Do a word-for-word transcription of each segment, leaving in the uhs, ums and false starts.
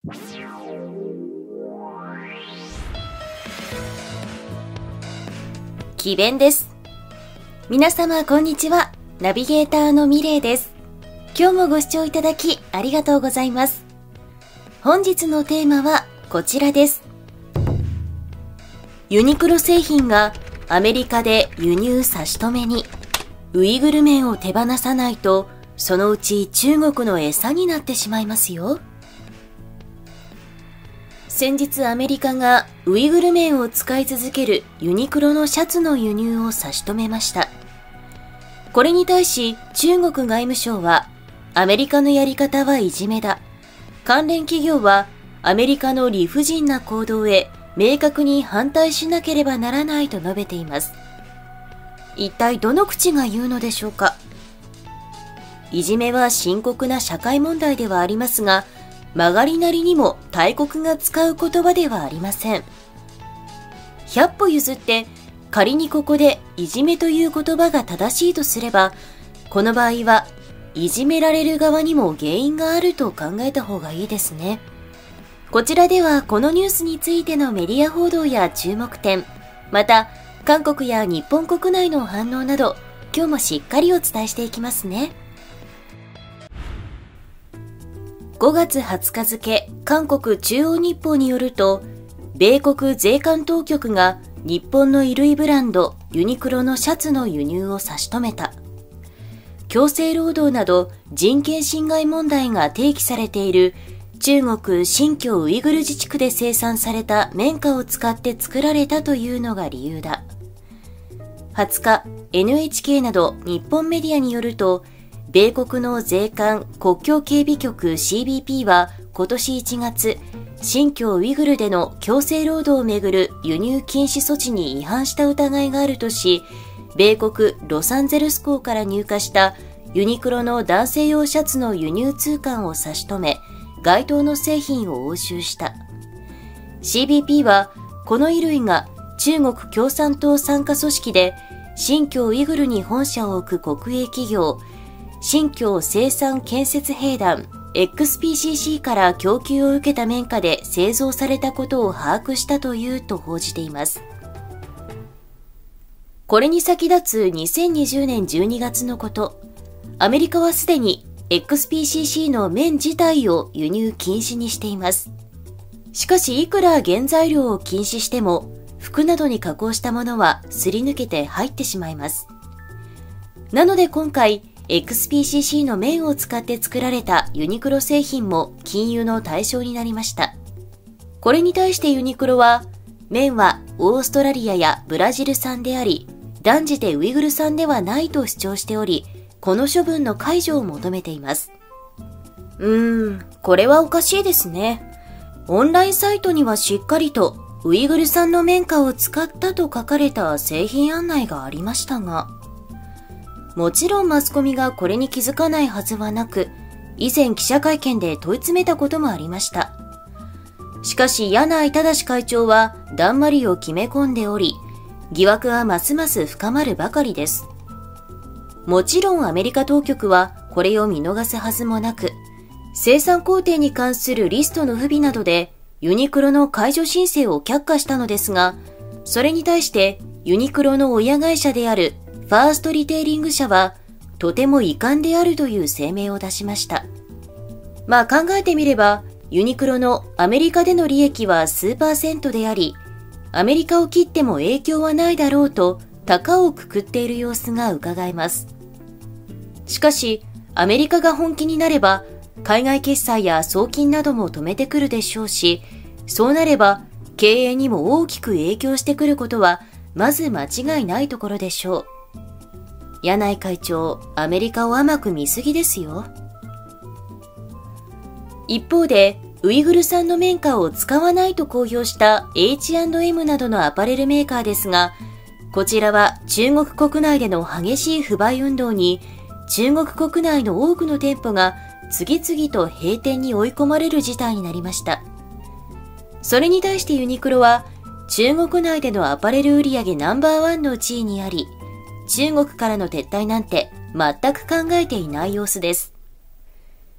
奇弁です。皆様こんにちは。ナビゲーターのミレイです。今日もご視聴いただきありがとうございます。本日のテーマはこちらです。ユニクロ製品がアメリカで輸入差し止めに。ウイグル麺を手放さないと、そのうち中国の餌になってしまいますよ。先日アメリカがウイグル麺を使い続けるユニクロのシャツの輸入を差し止めました。これに対し中国外務省は、アメリカのやり方はいじめだ。関連企業はアメリカの理不尽な行動へ明確に反対しなければならないと述べています。一体どの口が言うのでしょうか。いじめは深刻な社会問題ではありますが、曲がりなりにも大国が使う言葉ではありません。ひゃっぽ譲って仮にここでいじめという言葉が正しいとすれば、この場合はいじめられる側にも原因があると考えた方がいいですね。こちらではこのニュースについてのメディア報道や注目点、また韓国や日本国内の反応など、今日もしっかりお伝えしていきますね。ごがつはつか付、韓国中央日報によると、米国税関当局が日本の衣類ブランドユニクロのシャツの輸入を差し止めた。強制労働など人権侵害問題が提起されている中国新疆ウイグル自治区で生産された綿花を使って作られたというのが理由だ。はつか、エヌエイチケー など日本メディアによると、米国の税関国境警備局 シービーピー は今年いちがつ、新疆ウイグルでの強制労働をめぐる輸入禁止措置に違反した疑いがあるとし、米国ロサンゼルス港から入荷したユニクロの男性用シャツの輸入通関を差し止め、該当の製品を押収した。シービーピー はこの衣類が中国共産党傘下組織で新疆ウイグルに本社を置く国営企業、新疆生産建設兵団 エックスピーシーシー から供給を受けた綿花で製造されたことを把握したというと報じています。これに先立つにせんにじゅうねんじゅうにがつのこと、アメリカはすでに エックスピーシーシー の綿自体を輸入禁止にしています。しかしいくら原材料を禁止しても、服などに加工したものはすり抜けて入ってしまいます。なので今回、エックスピーシーシー の綿を使って作られたユニクロ製品も禁輸の対象になりました。これに対してユニクロは、綿はオーストラリアやブラジル産であり、断じてウイグル産ではないと主張しており、この処分の解除を求めています。うーん、これはおかしいですね。オンラインサイトにはしっかりとウイグル産の綿花を使ったと書かれた製品案内がありましたが、もちろんマスコミがこれに気づかないはずはなく、以前記者会見で問い詰めたこともありました。しかし柳井正会長はだんまりを決め込んでおり、疑惑はますます深まるばかりです。もちろんアメリカ当局はこれを見逃すはずもなく、生産工程に関するリストの不備などでユニクロの解除申請を却下したのですが、それに対してユニクロの親会社であるファーストリテイリング社はとても遺憾であるという声明を出しました。まあ考えてみれば、ユニクロのアメリカでの利益は数パーセントであり、アメリカを切っても影響はないだろうと高をくくっている様子が伺えます。しかし、アメリカが本気になれば、海外決済や送金なども止めてくるでしょうし、そうなれば経営にも大きく影響してくることはまず間違いないところでしょう。柳井会長、アメリカを甘く見すぎですよ。一方で、ウイグル産の綿花を使わないと公表した エイチアンドエム などのアパレルメーカーですが、こちらは中国国内での激しい不買運動に、中国国内の多くの店舗が次々と閉店に追い込まれる事態になりました。それに対してユニクロは、中国内でのアパレル売上ナンバーワンの地位にあり、中国からの撤退なんて全く考えていない様子です。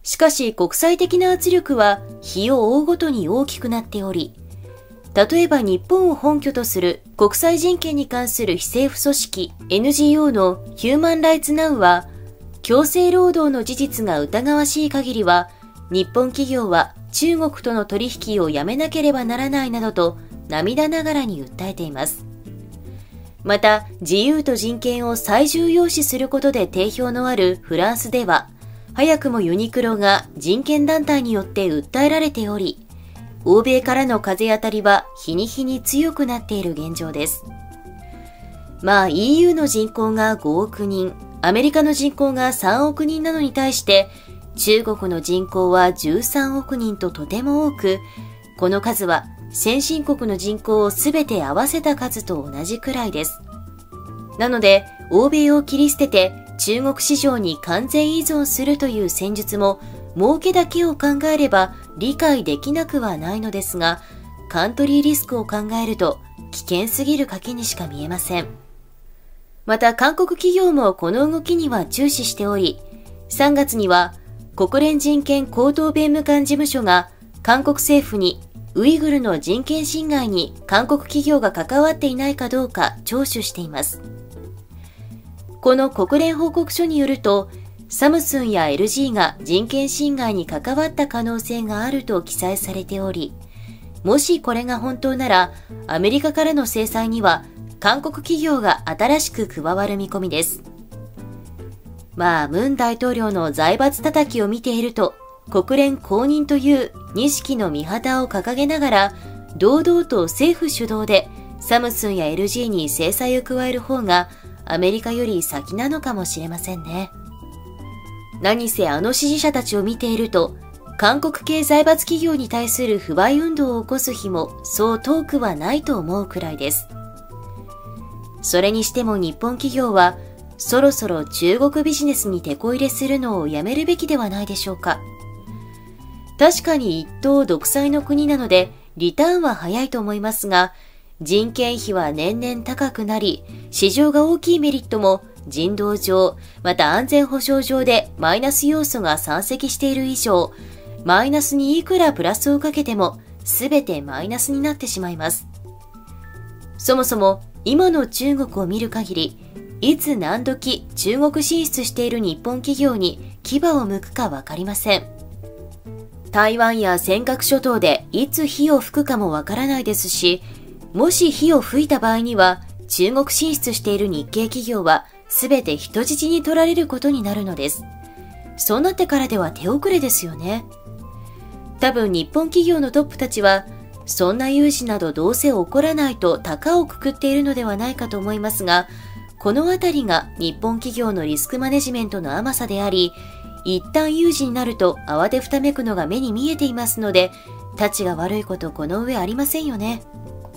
しかし国際的な圧力は日を追うごとに大きくなっており、例えば日本を本拠とする国際人権に関する非政府組織 エヌジーオー のヒューマンライツナウは、強制労働の事実が疑わしい限りは、日本企業は中国との取引をやめなければならないなどと涙ながらに訴えています。また、自由と人権を最重要視することで定評のあるフランスでは、早くもユニクロが人権団体によって訴えられており、欧米からの風当たりは日に日に強くなっている現状です。まあ イーユー の人口がごおくにん、アメリカの人口がさんおくにんなのに対して、中国の人口はじゅうさんおくにんととても多く、この数は先進国の人口をすべて合わせた数と同じくらいです。なので、欧米を切り捨てて中国市場に完全依存するという戦術も、儲けだけを考えれば理解できなくはないのですが、カントリーリスクを考えると危険すぎる賭けにしか見えません。また韓国企業もこの動きには注視しており、さんがつには国連人権高等弁務官事務所が韓国政府にウイグルの人権侵害に韓国企業が関わっていないかどうか聴取しています。この国連報告書によると、サムスンや エルジー が人権侵害に関わった可能性があると記載されており、もしこれが本当なら、アメリカからの制裁には韓国企業が新しく加わる見込みです。まあ、ムン大統領の財閥叩きを見ていると、国連公認という錦の御旗を掲げながら、堂々と政府主導でサムスンや エルジー に制裁を加える方がアメリカより先なのかもしれませんね。何せあの支持者たちを見ていると、韓国系財閥企業に対する不買運動を起こす日もそう遠くはないと思うくらいです。それにしても日本企業は、そろそろ中国ビジネスに手こ入れするのをやめるべきではないでしょうか。確かに一党独裁の国なので、リターンは早いと思いますが、人件費は年々高くなり、市場が大きいメリットも、人道上、また安全保障上でマイナス要素が山積している以上、マイナスにいくらプラスをかけても、すべてマイナスになってしまいます。そもそも、今の中国を見る限り、いつ何時中国進出している日本企業に牙を向くかわかりません。台湾や尖閣諸島でいつ火を吹くかもわからないですし、もし火を吹いた場合には、中国進出している日系企業は、すべて人質に取られることになるのです。そうなってからでは手遅れですよね。多分日本企業のトップたちは、そんな有事などどうせ起こらないと高をくくっているのではないかと思いますが、このあたりが日本企業のリスクマネジメントの甘さであり、一旦有事になると慌てふためくのが目に見えていますので、たちが悪いことこの上ありませんよね。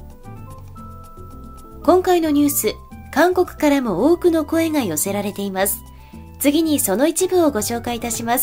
今回のニュース、韓国からも多くの声が寄せられています。次にその一部をご紹介いたします。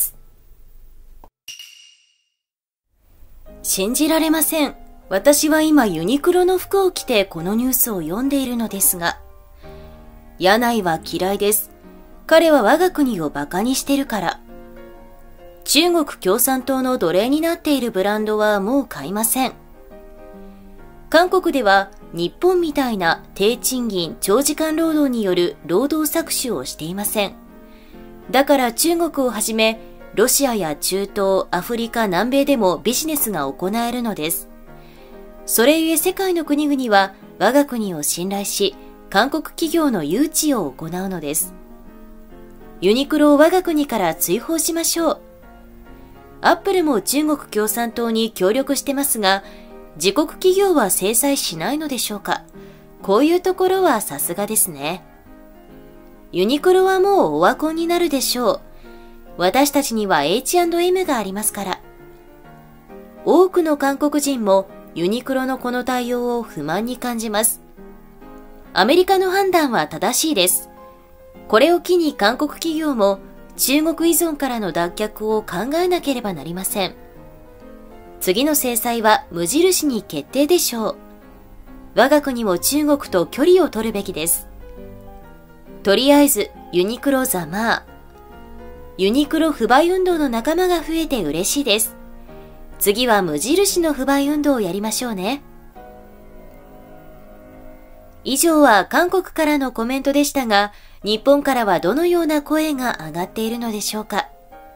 信じられません。私は今ユニクロの服を着てこのニュースを読んでいるのですが、柳井は嫌いです。彼は我が国をバカにしてるから。中国共産党の奴隷になっているブランドはもう買いません。韓国では日本みたいな低賃金長時間労働による労働搾取をしていません。だから中国をはじめロシアや中東、アフリカ、南米でもビジネスが行えるのです。それゆえ世界の国々は我が国を信頼し、韓国企業の誘致を行うのです。ユニクロを我が国から追放しましょう。アップルも中国共産党に協力してますが、自国企業は制裁しないのでしょうか。こういうところはさすがですね。ユニクロはもうオワコンになるでしょう。私たちには エイチアンドエム がありますから。多くの韓国人もユニクロのこの対応を不満に感じます。アメリカの判断は正しいです。これを機に韓国企業も中国依存からの脱却を考えなければなりません。次の制裁は無印に決定でしょう。我が国も中国と距離を取るべきです。とりあえずユニクロざまあ。 ユニクロ不買運動の仲間が増えて嬉しいです。次は無印の不買運動をやりましょうね。以上は韓国からのコメントでしたが、日本からはどのような声が上がっているのでしょうか。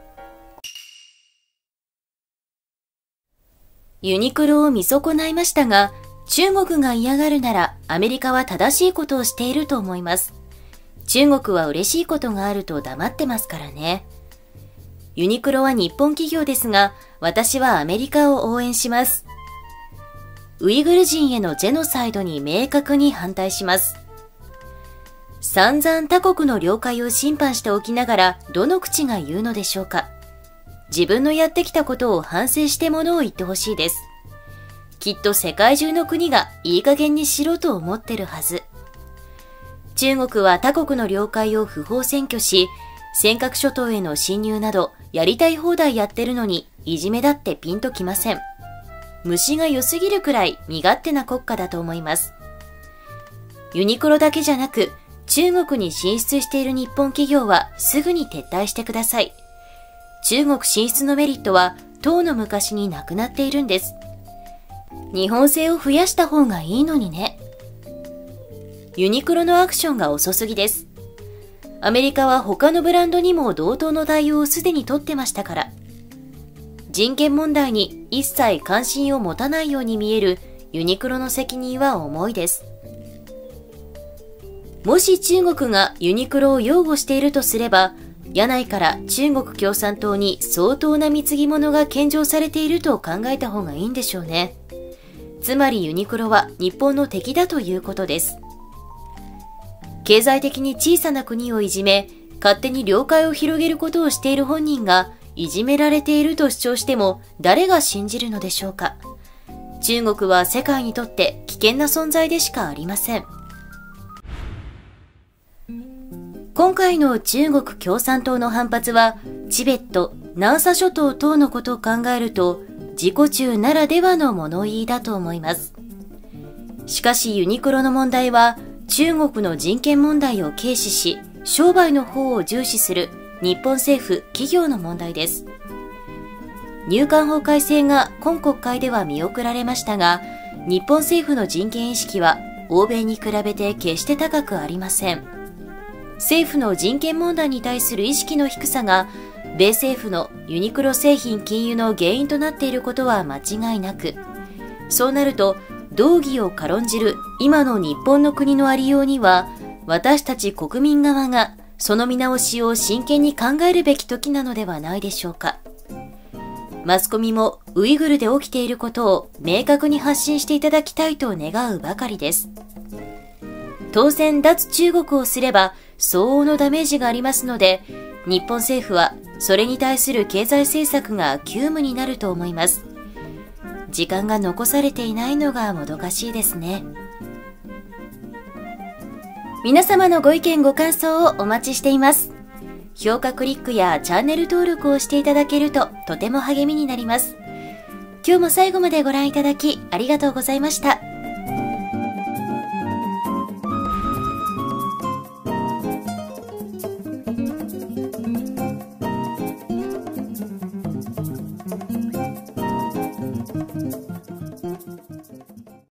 ユニクロを見損ないましたが、中国が嫌がるならアメリカは正しいことをしていると思います。中国は嬉しいことがあると黙ってますからね。ユニクロは日本企業ですが、私はアメリカを応援します。ウイグル人へのジェノサイドに明確に反対します。散々他国の領海を侵犯しておきながら、どの口が言うのでしょうか。自分のやってきたことを反省してものを言ってほしいです。きっと世界中の国がいい加減にしろと思ってるはず。中国は他国の領海を不法占拠し、尖閣諸島への侵入などやりたい放題やってるのに、いじめだってピンときません。虫が良すぎるくらい身勝手な国家だと思います。ユニクロだけじゃなく、中国に進出している日本企業はすぐに撤退してください。中国進出のメリットはとうの昔になくなっているんです。日本製を増やした方がいいのにね。ユニクロのアクションが遅すぎです。アメリカは他のブランドにも同等の対応をすでに取ってましたから。人権問題に一切関心を持たないように見えるユニクロの責任は重いです。もし中国がユニクロを擁護しているとすれば、柳井から中国共産党に相当な貢ぎ物が献上されていると考えた方がいいんでしょうね。つまりユニクロは日本の敵だということです。経済的に小さな国をいじめ、勝手に領海を広げることをしている本人がいじめられていると主張しても誰が信じるのでしょうか。中国は世界にとって危険な存在でしかありません。今回の中国共産党の反発は、チベット、南沙諸島等のことを考えると、自己中ならではの物言いだと思います。しかしユニクロの問題は、中国の人権問題を軽視し、商売の方を重視する日本政府・企業の問題です。入管法改正が今国会では見送られましたが、日本政府の人権意識は欧米に比べて決して高くありません。政府の人権問題に対する意識の低さが、米政府のユニクロ製品禁輸の原因となっていることは間違いなく、そうなると、道義を軽んじる今の日本の国のありようには、私たち国民側がその見直しを真剣に考えるべき時なのではないでしょうか。マスコミもウイグルで起きていることを明確に発信していただきたいと願うばかりです。当然脱中国をすれば相応のダメージがありますので、日本政府はそれに対する経済政策が急務になると思います。時間が残されていないのがもどかしいですね。皆様のご意見ご感想をお待ちしています。評価クリックやチャンネル登録をしていただけるととても励みになります。今日も最後までご覧いただきありがとうございました。